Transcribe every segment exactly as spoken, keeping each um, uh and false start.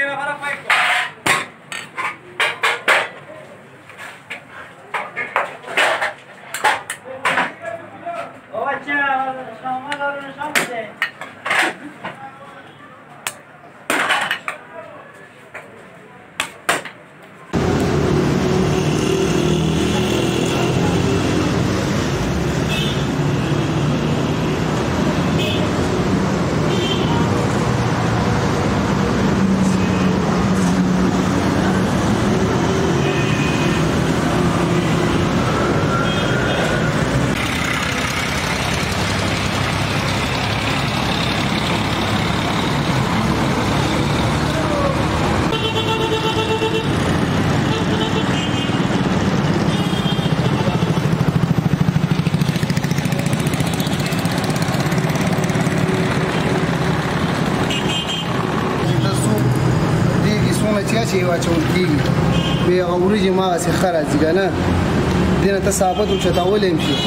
چې واچول کېږي بیا هغه وریجې هماغسې ښه راځي که نه دې نه ته ثابت اوچتولی هم شي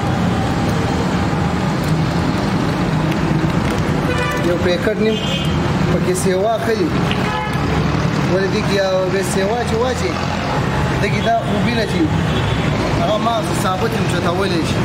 یو پیکټ نیم پکې سیوا ښه دي ولې دې کې بیا سیوا چې واچې دې کې دا خوبونه چې هغه هماغسې ثابت یې اوچتولی شي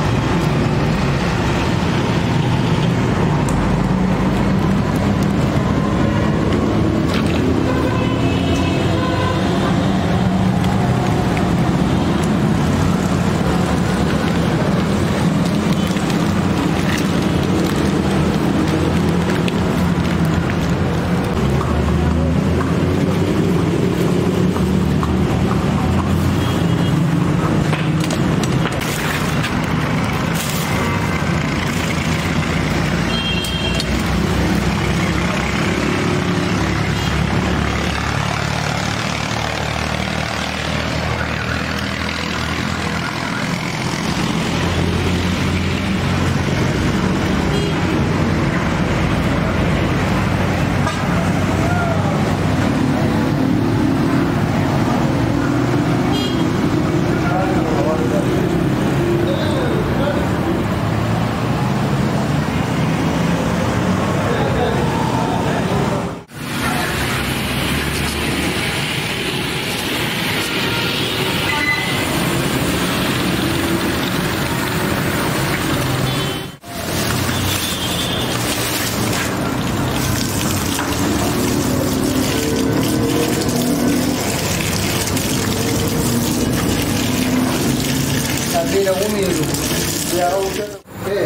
Mira, humilde. Ya, ¿qué?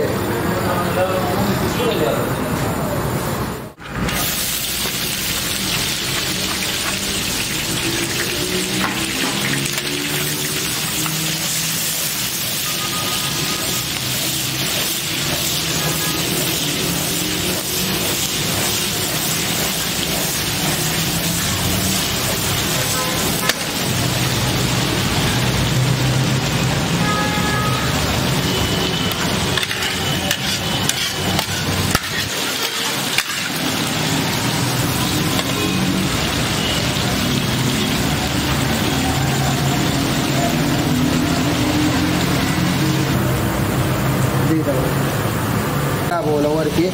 bola warki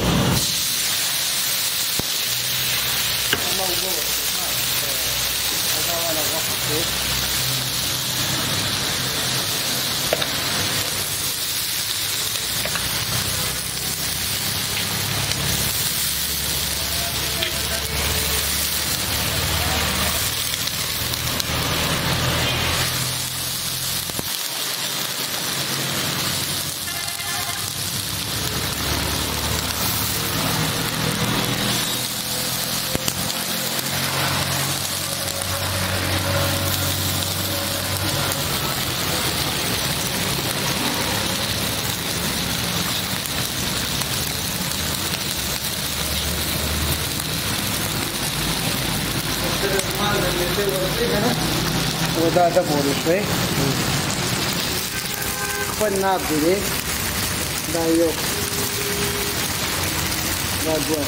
ودا د پورې شوی خپل ناب دی دا یو دا دوه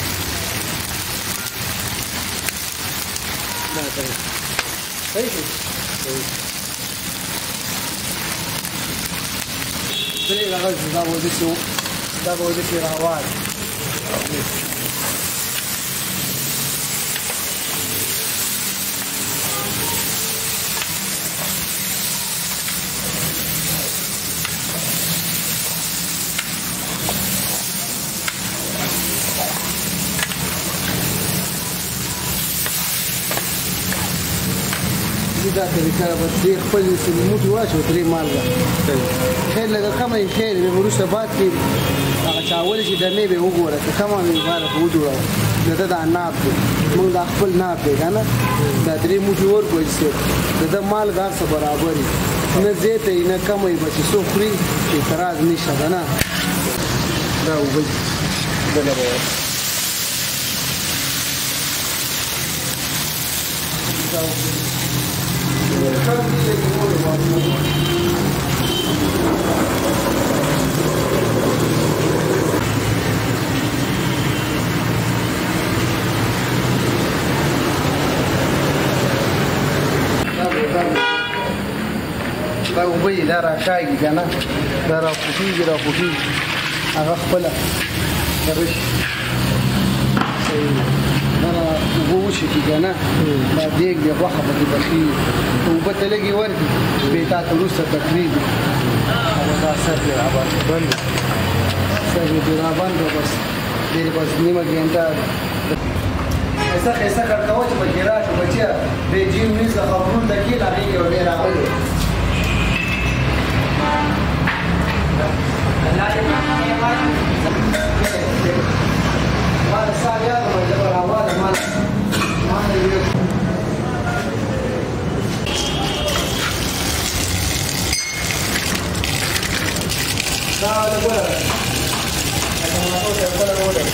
دا درې صحیح دی درې راغلی دا به داسې دا به داسې راوال دا طریقه به درې خپل موټي واچوه درې مالګه خیر لږه کمه یې خیر بیا به وروسته بعد کې هغه چاول چې دمې به یې وګوره که کمه مې باره به وجوړوه د ده دا ناب دی موږ دا خپل ناب دی که نه دا درې موټي ورکړو چې د ده مالګه هر څه برابر وي نه زیاته یي نه کمه یي به چې څوک خوري اعتراض نشته که نه دا اوبه دي دله به دا اوبه یې دا راکاږي که نه دا راخوټېږي راخوټېږي هغه خپله روش دا اوبه وشکي که نه دا دیګ دی غوښه پکې پخېږي اوبه ته لږې ورکړي بیا تا ته وروسته تقریبي او دا سر دې رابند بند سر دې رابند و بس ډېر بس نیمه ګنټه ښایسته ښایسته کړکوه چې پکې راشو بچیه دې جیم میز له خبرونو ته کښېنه هغې کې به بیا راغلې مال سال یاد ما جبر آواز مال مال یہ دا له ګوره اته ما ته څه ګوره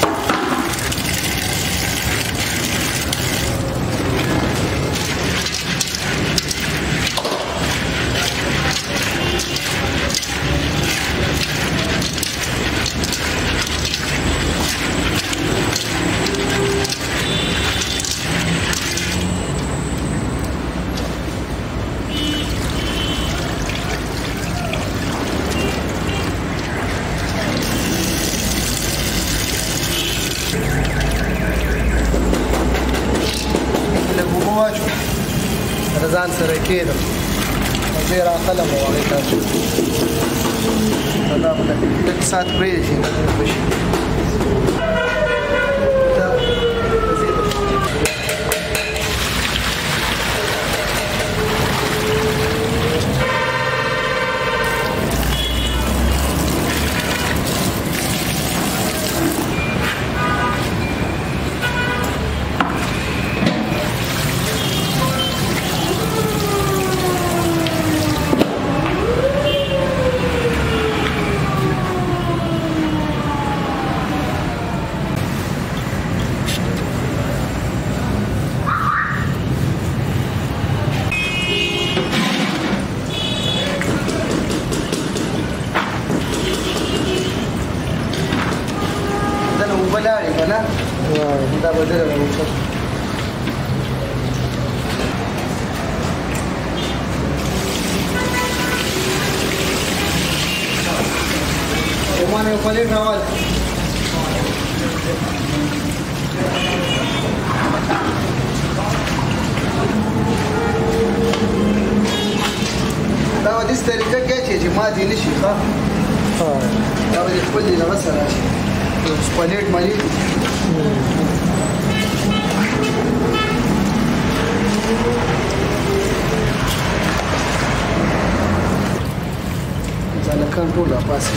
ځان سره کېدم زه یې راغلم او هغې ته دا به لږ ساعت پرېږدي چې بشي ولاړې که نه دا به ډېره راوښه مانه یو پلیټ راواله دا به داسې طریقه کې چې ماتې نه شي ښه دا به دې خپل دې دغه سره راشي پلیټ مالي ځالکان ټول راپاسې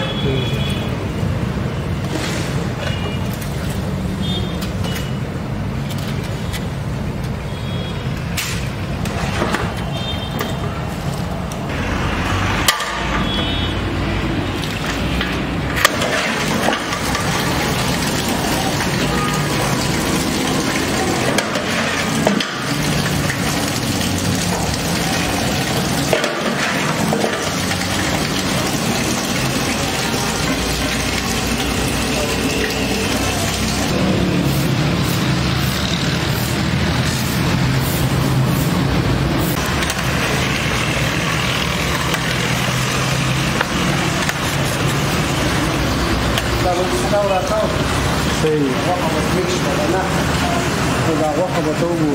صحیح غوښه به ترې شوه که نه نو دا غوښه به ته وګورو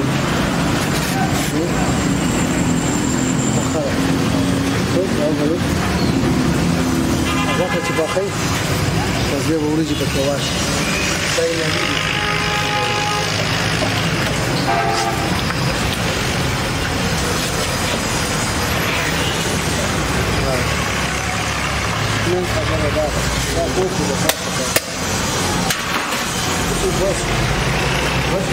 ښه ده غوښه چې پخوي بس بیا به وریجې پکې واچوي دا یې لري دا دا کوفي د پاسه بس بس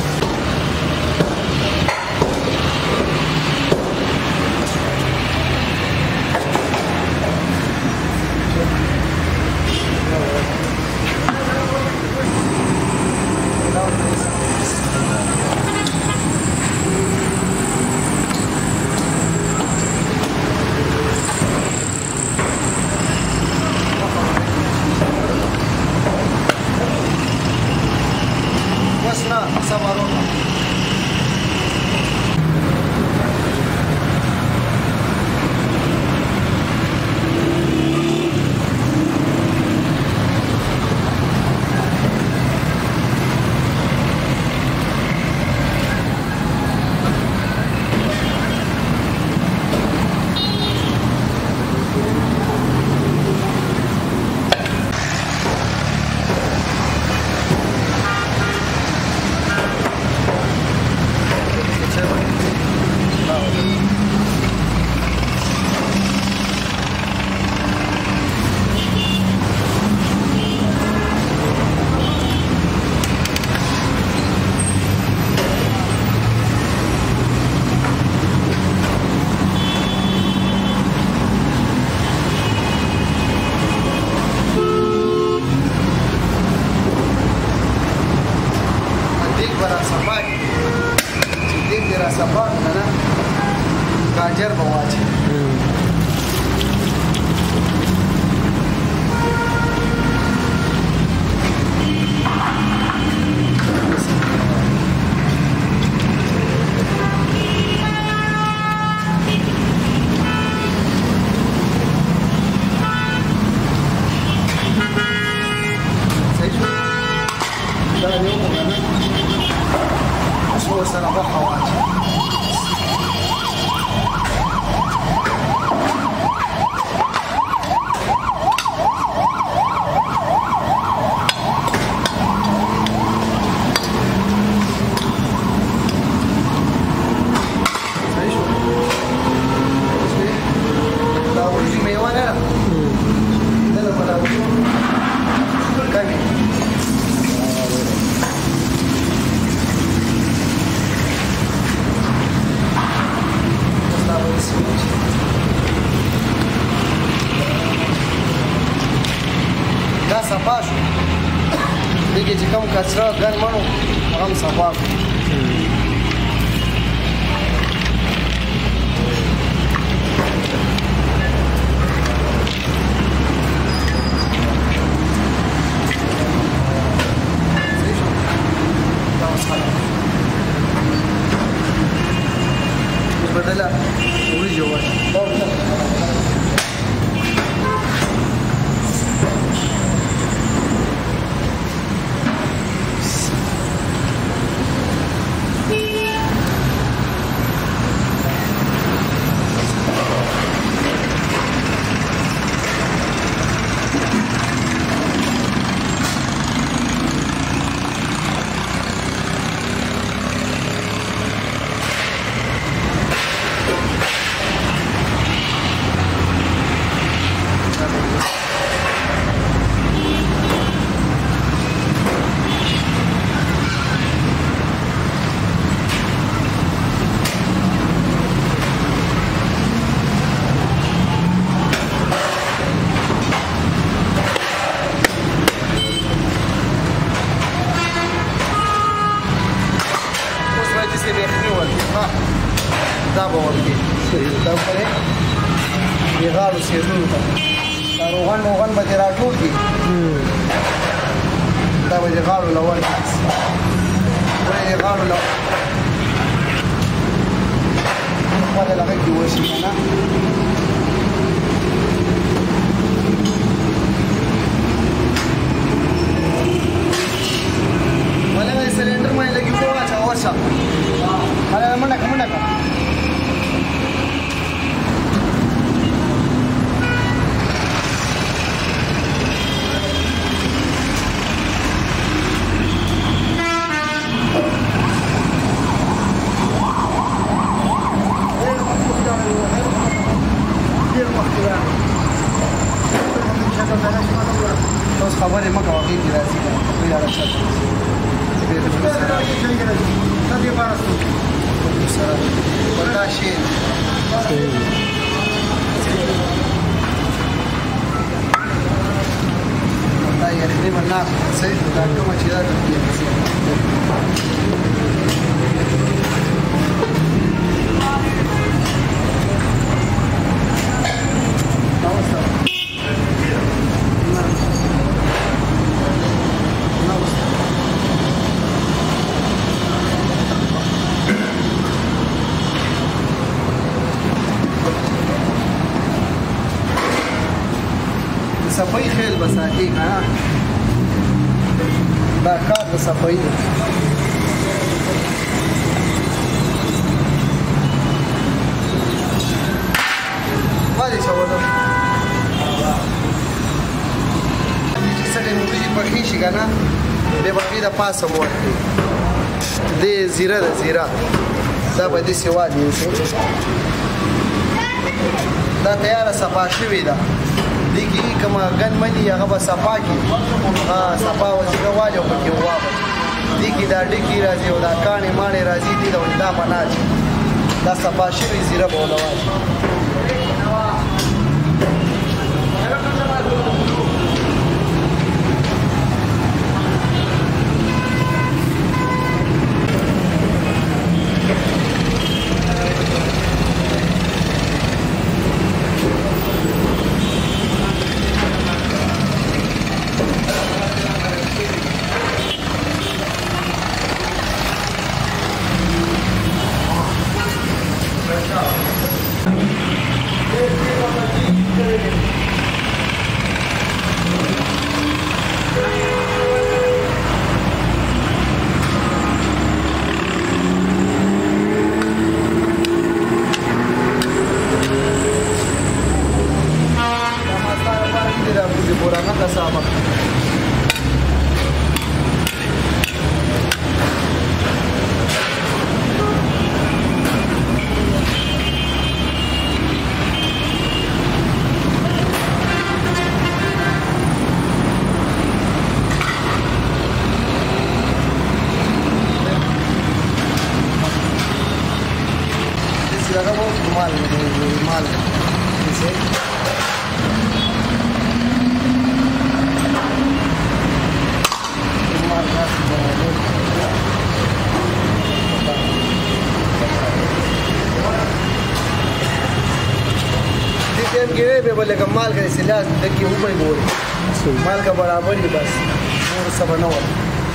गाजर बवाच دا صفا شو دغه چې کوم کچره ګن مړو هغه صفا بدله وړي جوړ دا به ورکړي دا پرې د غاړو سیرونو ته دا روغن روغن به دې راټول کړي دا به د غاړو له ورکړي ولې د غاړو له خپله لغه کې وشي که نه ولې سلنډر باندې لګي کو واچه ورشه هله منډه که منډه که Thank you. ولا شيء لا يخرب النار سيد لا كما شيء صفائی خیل بساتی ها دا کار د صفائی دی ولی چولم چې سړی موږي پخې شي که نه بیا به هغې د پاسه مو ورکړي دې زیره ده زیره دا به داسې واچوي دا تیاره صفا شوې ده دیگه کما گن منی هغه به صفا کی ها صفا وځي واجو پکې وابه دیگه دا ډکی راځي او دا کانې مانې راځي دي دا بناج دا صفا شوی زیره به ولواجي बोले का माल का सिला देखिए ऊपर ही बोल माल का बराबर ही बस और सब बना हुआ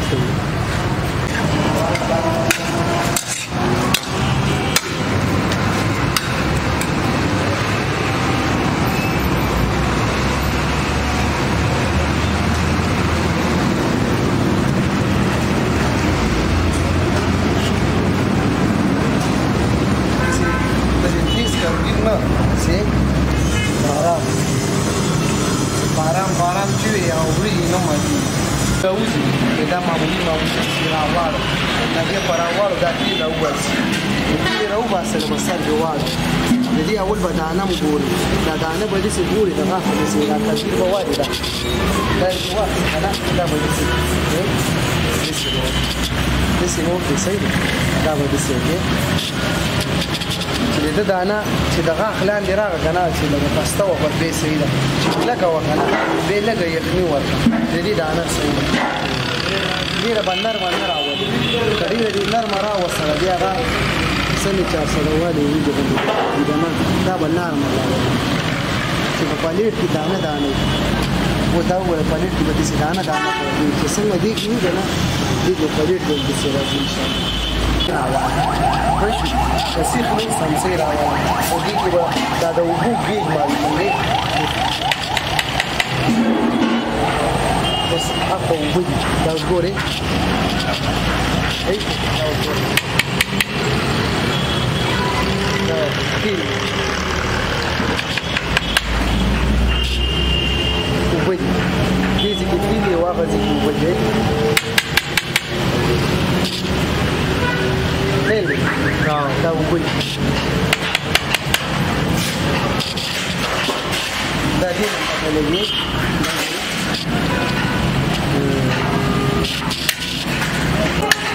Barang barang cuy yang beli nomor ni. Kauzi, kita mahu ni mahu sirah awal. Nanti para awal dah kita awal. Kita awal selepas serjual. Jadi awal badana muguri. Badana bagi seguri, dah kan bagi sirah. Kasih bawa dia. Dan awal, anak kita bagi sirah. Ini semua. Ini semua kisah ini. Dah bagi sirah. چې د دانا چې دغه خلان دی راغ کنه چې لږه پسته و پر به صحیح ده چې لږه وکنه به لږه یخني ورته د دې دانا صحیح ده ډیره بندر باندې راوړي کړي دې نرم راوسره بیا هغه سمې چار سره والی وي د دانا دا بنار مله چې په پلیټ کې دانه دانه و دا و پلیټ کې به دې دانه دانه کوي چې څنګه دې کیږي نه دې په پلیټ کې دې سره ان شاء الله کسیخ نه سمسي راوړل او دې کې به دا د اوبو ګیج معلوموي بس هغه اوبه دي دا ګورې دا ګورې دا ټیل اوبه دي دې چې ټیل یې واغه چې اوبه دي No, da un bui. Da din le ni. Mm.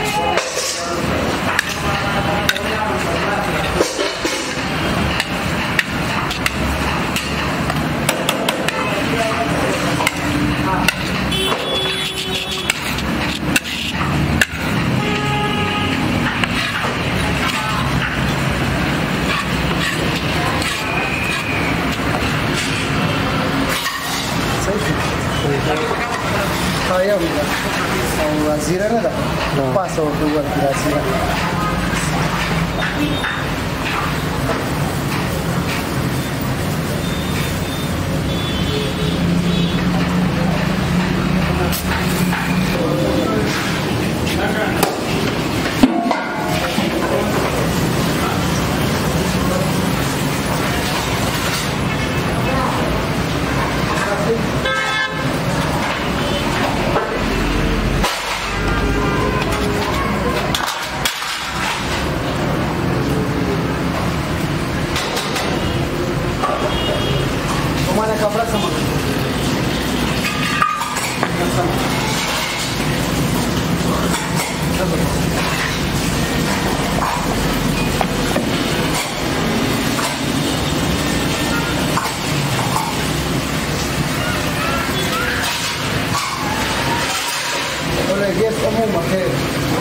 زیره نه ده پاسه ورته ورکړي دا زیره कपड़ा समा Olha, gäst om hon var här.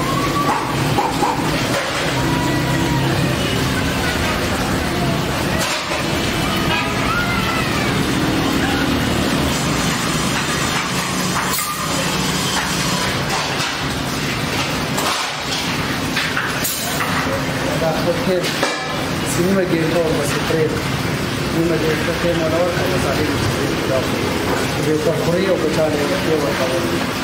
Porque si no me quiero todo, pues se prende. No me quiero que esté morado, como salir de yo por frío, que sale de frío, por favor.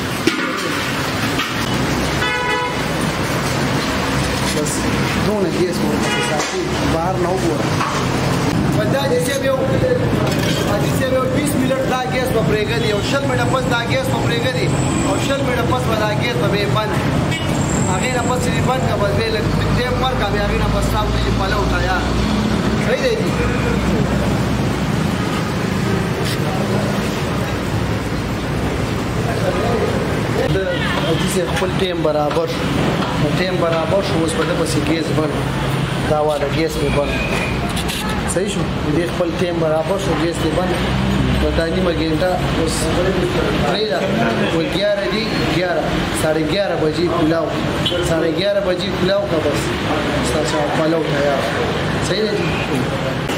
बस दोनों गैस में साथी बाहर ना हुआ बंदा जैसे भी हो जैसे भी बीस मिनट दा गैस पर ब्रेक दी और शल मिनट बस दा गैस पर ब्रेक दी और शल मिनट बस दा गैस पर बंद आगे ना बस सिर्फ बंद का बस बेल टेप पर का भी आगे ना बस साहब ने पहले उठाया सही है जी जिसे फुल टाइम बराबर टाइम बराबर शो उस पर बस गैस बंद दावा दा गैस में बंद सही शो ये फुल टाइम बराबर शो गैस में बंद बतानी मगेंटा उस ट्रेला वो ग्यारह दी ग्यारह साढ़े ग्यारह बजे खुलाओ साढ़े ग्यारह बजे खुलाओ का बस साढ़े पालो उठाया सही है जी